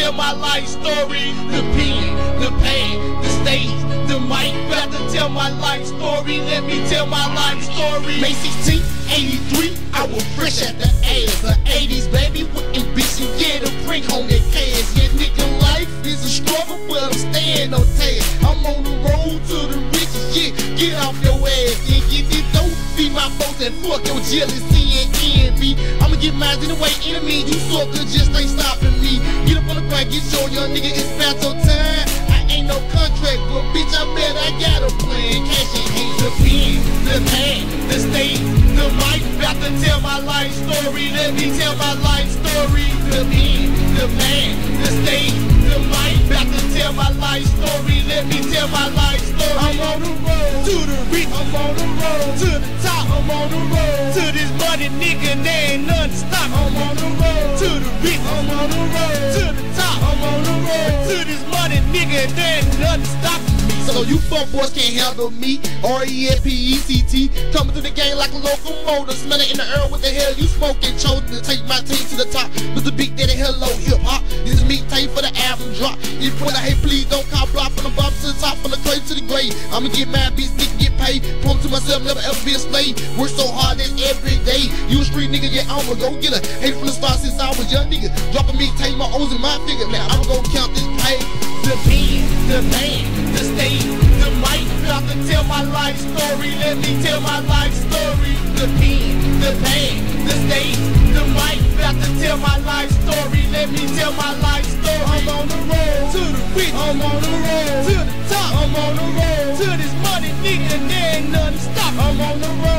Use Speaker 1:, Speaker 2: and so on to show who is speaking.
Speaker 1: tell my life story. The pen, the pad, the stage, the mic, about to tell my life story. Let me tell my life story. May 16, 83, I was fresh at the ass. The 80s, baby, with ambition, yeah, to bring home that cash. Yeah, nigga, life is a struggle, but I'm staying on task. I'm on the road to the riches, yeah, get off your ass, yeah, get this dope, be my folks and fuck your jealousy and envy. I'ma get mine anyway, enemy, you sucker just ain't stopping me. Get up on the grind, get your young nigga, it's about your time. I ain't no contract, but bitch, I bet I got a plan. Cash in hand, the pen, the pad, the stage, the mic, about to tell my life story. Let me tell my life story. The pen, the pad, the stage, the mic, about to tell my life story. Let me tell my life story. I'm on the road to the rich, I'm on the road to the top, I'm on the road to this money, nigga, there ain't nothing to stop. I'm on the road to the rich, I'm on the road to the top, I'm on the road to this money, nigga, there ain't nothing to stop me. So you fuck boys can't handle me. R-E-S-P-E-C-T, coming through the game like a locomotive, smelling in the air. What the hell you smoking? Chosen to take my team to the top. Mr. Big Daddy, hello hip hop. This is me tape for the album drop. If when I hate, please don't call block from the bottom to the top, from the grave to the grave. I'ma get mad, bitch, nigga, get paid. Promise to myself, never ever be a slave. Work so hard, that's every day. You a street nigga, yeah, I'ma go get her. Hate from the start since I was young nigga. Dropping me, take my O's in my figure. Now I'ma go count this pay. The pen, the man, the stage, the mic, about to tell my life story. Let me tell my life story. The pen, the pad, the stage, the mic, about to tell my life story. Let me tell my life story. I'm on the road to the rich, I'm on the road to the top, I'm on the road to this money, nigga, and there ain't nothing to stop. I'm on the road